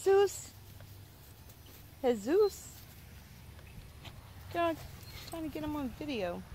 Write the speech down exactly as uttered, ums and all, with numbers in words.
Jesus. Jesus. God, trying to get him on video.